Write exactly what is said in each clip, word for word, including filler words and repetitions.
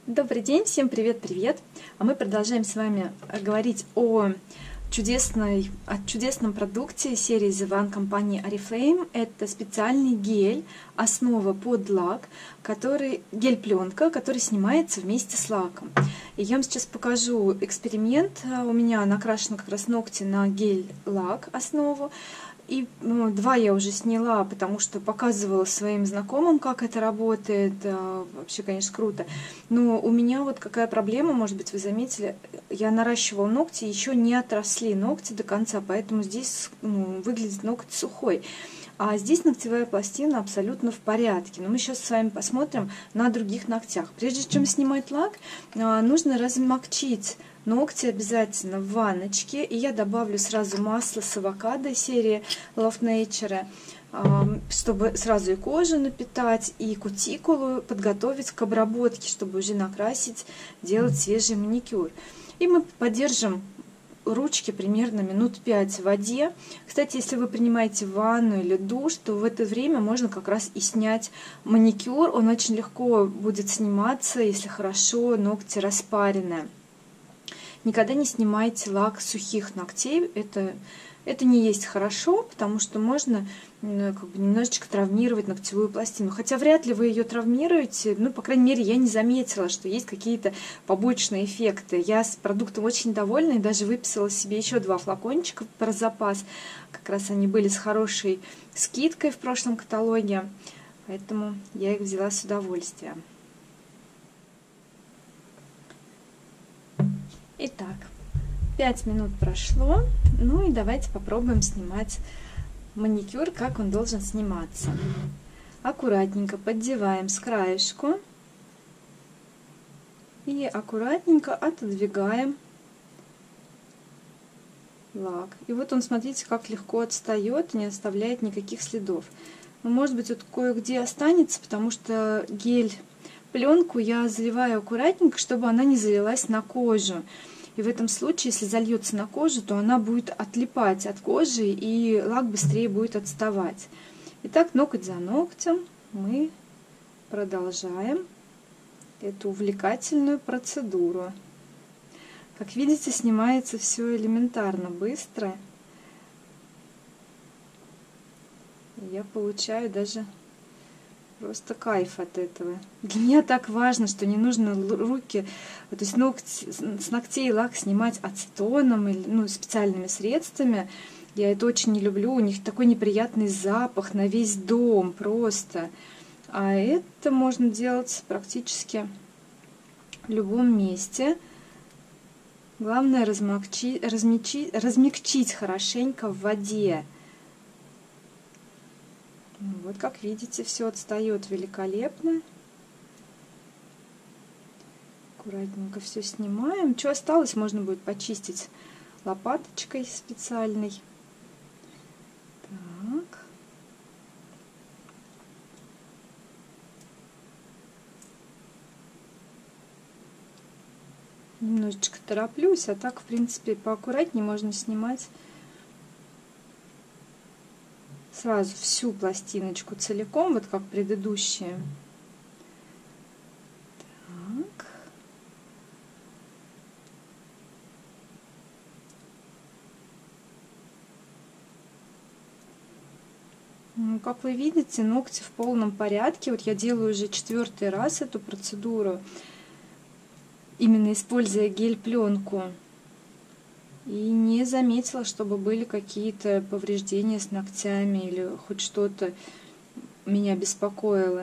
Добрый день, всем привет-привет! А мы продолжаем с вами говорить о, чудесной, о чудесном продукте серии The One компании Oriflame. Это специальный гель, основа под лак, который, гель-пленка, который снимается вместе с лаком. И я вам сейчас покажу эксперимент. У меня накрашены как раз ногти на гель-лак основу. И ну, два я уже сняла, потому что показывала своим знакомым, как это работает. Вообще, конечно, круто. Но у меня вот какая проблема, может быть, вы заметили, я наращивала ногти, еще не отросли ногти до конца, поэтому здесь ну, выглядит ноготь сухой. А здесь ногтевая пластина абсолютно в порядке. Но мы сейчас с вами посмотрим на других ногтях. Прежде чем снимать лак, нужно размягчить ногти обязательно в ванночке. И я добавлю сразу масло с авокадо серии Love Nature, чтобы сразу и кожу напитать, и кутикулу подготовить к обработке, чтобы уже накрасить, делать свежий маникюр. И мы подержим ручки примерно минут пять в воде. Кстати, если вы принимаете ванну или душ, то в это время можно как раз и снять маникюр. Он очень легко будет сниматься, если хорошо ногти распаренные. Никогда не снимайте лак сухих ногтей. Это, это не есть хорошо, потому что можно ну, как бы немножечко травмировать ногтевую пластину. Хотя вряд ли вы ее травмируете. Ну, по крайней мере, я не заметила, что есть какие-то побочные эффекты. Я с продуктом очень довольна и даже выписала себе еще два флакончика про запас. Как раз они были с хорошей скидкой в прошлом каталоге. Поэтому я их взяла с удовольствием. Итак, пять минут прошло, ну и давайте попробуем снимать маникюр, как он должен сниматься. Аккуратненько поддеваем с краешку и аккуратненько отодвигаем лак. И вот он, смотрите, как легко отстает, не оставляет никаких следов. Но, может быть, вот кое-где останется, потому что гель пленку я заливаю аккуратненько, чтобы она не залилась на кожу. И в этом случае, если зальется на кожу, то она будет отлипать от кожи, и лак быстрее будет отставать. Итак, ноготь за ногтем мы продолжаем эту увлекательную процедуру. Как видите, снимается все элементарно, быстро. Я получаю даже просто кайф от этого. Для меня так важно, что не нужно руки, то есть ногти, с ногтей лак снимать ацетоном или ну, специальными средствами. Я это очень не люблю. У них такой неприятный запах на весь дом просто. А это можно делать практически в любом месте. Главное размягчить, размягчить, размягчить хорошенько в воде. Вот, как видите, все отстает великолепно. Аккуратненько все снимаем. Что осталось, можно будет почистить лопаточкой специальной. Так. Немножечко тороплюсь, а так, в принципе, поаккуратнее можно снимать сразу всю пластиночку целиком, вот как предыдущие. Так. Ну, как вы видите, ногти в полном порядке. Вот я делаю уже четвертый раз эту процедуру, именно используя гель-пленку. И не заметила, чтобы были какие-то повреждения с ногтями или хоть что-то меня беспокоило.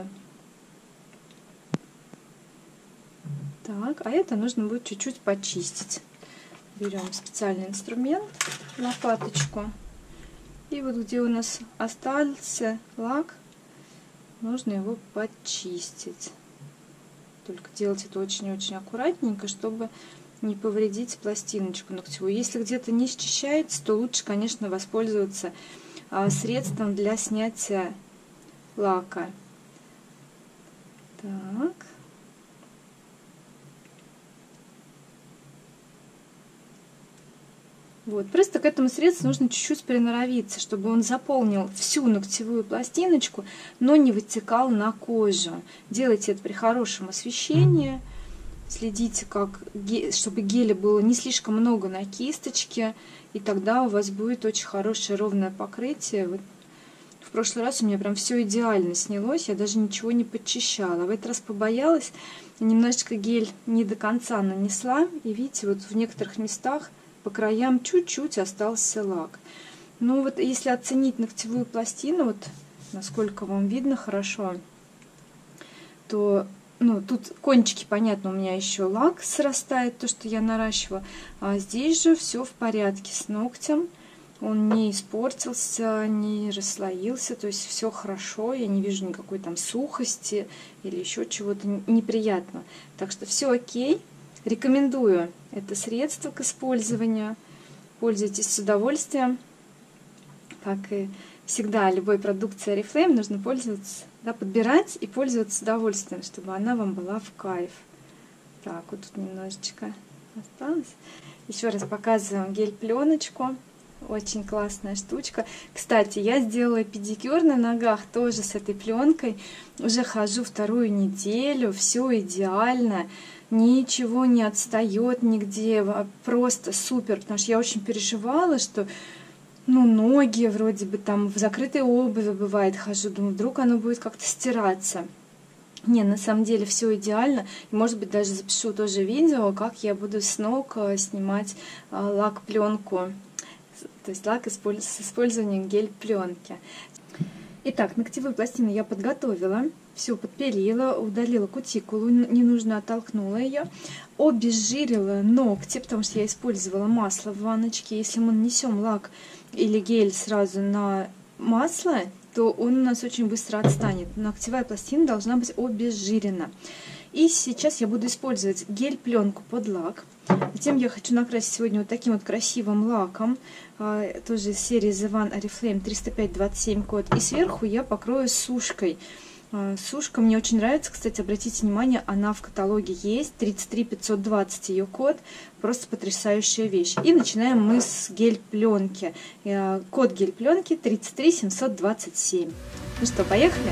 Так, а это нужно будет чуть-чуть почистить. Берем специальный инструмент, лопаточку. И вот где у нас остался лак, нужно его почистить. Только делать это очень-очень аккуратненько, чтобы не повредить пластиночку ногтевую. Если где-то не счищается, то лучше, конечно, воспользоваться а, средством для снятия лака. Так. Вот. Просто к этому средству нужно чуть-чуть приноровиться, чтобы он заполнил всю ногтевую пластиночку, но не вытекал на кожу. Делайте это при хорошем освещении. Следите, как, чтобы геля было не слишком много на кисточке, и тогда у вас будет очень хорошее ровное покрытие. Вот в прошлый раз у меня прям все идеально снялось, я даже ничего не подчищала. В этот раз побоялась, немножечко гель не до конца нанесла, и видите, вот в некоторых местах по краям чуть-чуть остался лак. Ну вот если оценить ногтевую пластину, вот насколько вам видно хорошо, то ну, тут кончики, понятно, у меня еще лак срастает, то, что я наращивала. А здесь же все в порядке с ногтем. Он не испортился, не расслоился, то есть все хорошо. Я не вижу никакой там сухости или еще чего-то неприятного. Так что все окей. Рекомендую это средство к использованию. Пользуйтесь с удовольствием. Как и всегда, любой продукцией Oriflame нужно пользоваться, да, подбирать и пользоваться с удовольствием, чтобы она вам была в кайф. Так, вот тут немножечко осталось. Еще раз показываем гель-пленочку. Очень классная штучка. Кстати, я сделала педикюр на ногах тоже с этой пленкой. Уже хожу вторую неделю, все идеально. Ничего не отстает нигде. Просто супер, потому что я очень переживала, что ну, ноги вроде бы там в закрытой обуви бывает хожу, думаю, вдруг оно будет как-то стираться. Не, на самом деле все идеально. И, может быть, даже запишу тоже видео, как я буду с ног снимать лак-пленку. То есть лак с использованием гель-пленки. Итак, ногтевую пластину я подготовила. Все подпилила, удалила кутикулу, ненужно оттолкнула ее. Обезжирила ногти, потому что я использовала масло в ванночке. Если мы нанесем лак или гель сразу на масло, то он у нас очень быстро отстанет. Ногтевая пластина должна быть обезжирена. И сейчас я буду использовать гель-пленку под лак. Затем я хочу накрасить сегодня вот таким вот красивым лаком, тоже из серии The One Oriflame триста пять двадцать семь код. И сверху я покрою сушкой. Сушка мне очень нравится, кстати, обратите внимание, она в каталоге есть, тридцать три пятьсот двадцать ее код, просто потрясающая вещь. И начинаем мы с гель-пленки. Код гель-пленки тридцать три семьсот двадцать семь. Ну что, поехали?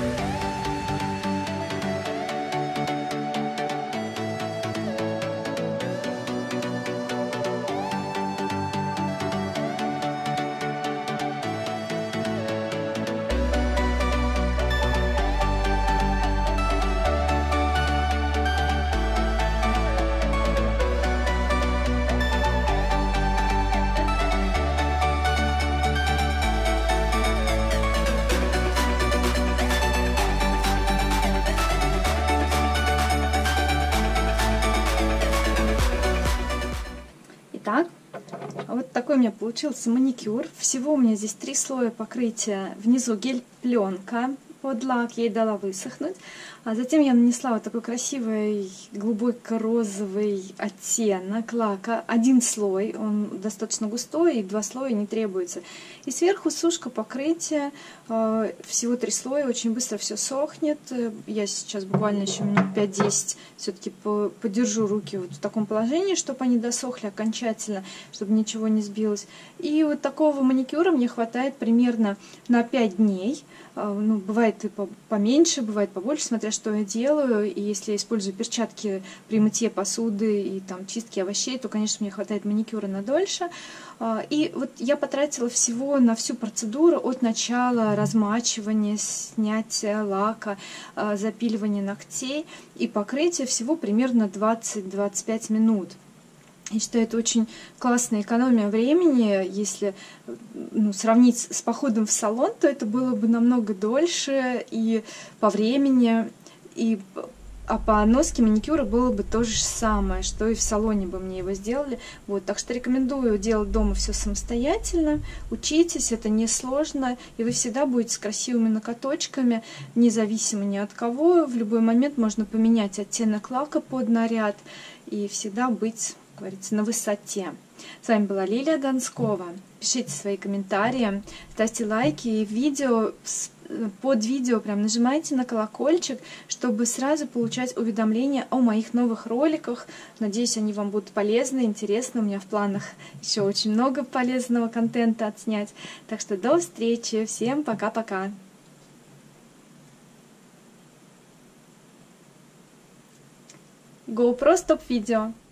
Итак, вот такой у меня получился маникюр. Всего у меня здесь три слоя покрытия. Внизу гель-пленка под лак, я ей дала высохнуть. А затем я нанесла вот такой красивый глубоко-розовый оттенок лака. Один слой, он достаточно густой, и два слоя не требуется. И сверху сушка покрытия. Всего три слоя, очень быстро все сохнет. Я сейчас буквально еще минут пять-десять все-таки подержу руки вот в таком положении, чтобы они досохли окончательно, чтобы ничего не сбилось. И вот такого маникюра мне хватает примерно на пять дней. Ну, бывает и поменьше, бывает побольше, смотря что я делаю. И если я использую перчатки при мытье посуды и там чистке овощей, то, конечно, мне хватает маникюра на дольше. И вот я потратила всего на всю процедуру от начала размачивания, снятия лака, запиливания ногтей и покрытия всего примерно двадцать-двадцать пять минут. Я считаю, это очень классная экономия времени. Если ну, сравнить с походом в салон, то это было бы намного дольше и по времени, и а по носке маникюра было бы то же самое, что и в салоне бы мне его сделали. Вот, так что рекомендую делать дома все самостоятельно. Учитесь, это несложно, и вы всегда будете с красивыми ноготочками, независимо ни от кого. В любой момент можно поменять оттенок лака под наряд и всегда быть, как говорится, на высоте. С вами была Лилия Донскова. Пишите свои комментарии, ставьте лайки и видео под видео прям нажимайте на колокольчик, чтобы сразу получать уведомления о моих новых роликах. Надеюсь, они вам будут полезны, интересны. У меня в планах еще очень много полезного контента отснять. Так что до встречи. Всем пока-пока. GoPro стоп видео.